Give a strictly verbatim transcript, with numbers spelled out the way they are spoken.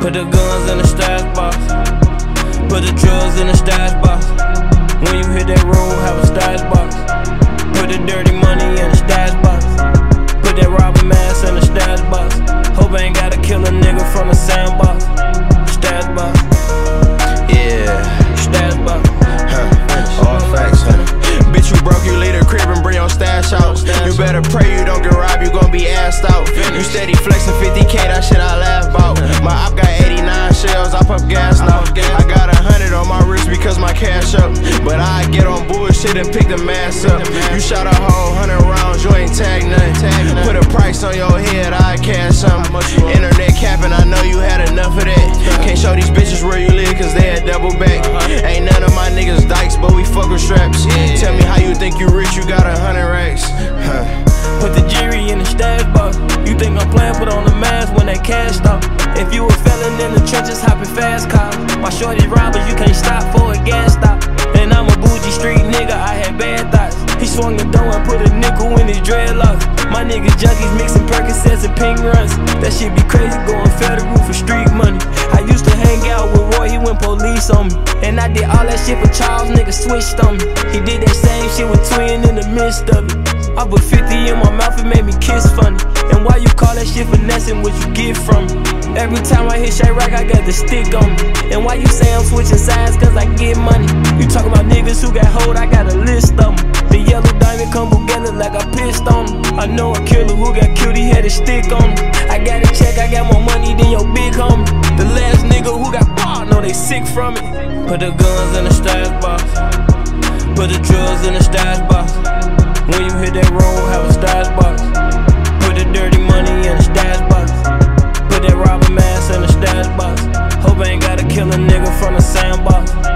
Put the guns in the stash box. Put the drugs in the stash box. When you hit that road, have a stash box. Put the dirty money in the stash box. Put that robber mask in the stash box. Hope I ain't gotta kill a nigga from the sandbox. Stash box. Yeah. Stash box. Huh. All facts, huh? Bitch, you broke, you leave the crib and bring your stash out. You better pray you don't get robbed, you gon' be assed out. You steady flexing fifty K, that shit I laugh about. My op got eighty-nine shells, I pump gas now. I got a hundred on my wrist because my cash up. But I get on bullshit and pick the mass up. You shot a whole hundred rounds, you ain't tag nothing. Put a price on your head, I cash something. Internet capping, I know you had enough of that. Can't show these bitches where you live cause they had double back. Ain't none of my niggas dykes, but we fuck with straps. Tell me how you think you rich, you got a hundred racks. Huh. Put the jury in the stash box. You think I'm playing, put on the mask when that cash stop. If you a felon in the trenches, hopping fast cars. My shorty robbers, you can't stop for a gas stop. And I'm a bougie street nigga, I had bad thoughts. He swung the door and put a nickel in his dreadlocks. My niggas junkies mixing Percocets and pink runs. That shit be crazy going federal for street money. I used to hang out with Roy, he went police on me. And I did all that shit for Charles, nigga switched on me. He did that same shit with Twin in the midst of it. I put fifty in my mouth, it made me kiss funny. And why you call that shit finessing, what you get from me? Every time I hit Chirac, I got the stick on me. And why you say I'm switching sides, cause I get money. You talk about niggas who got hold, I got a list of them. The yellow diamond come together like I pissed on them. I know a killer who got killed, he had a stick on him. I got a check, I got more money than your big homie. The last nigga who got bought, know they sick from it. Put the guns in the stash box. Put the drugs in the stash box. When you hit that road, have a stash box. Put the dirty money in the stash box. Put that robber mask in the stash box. Hope I ain't gotta kill a nigga from the sandbox.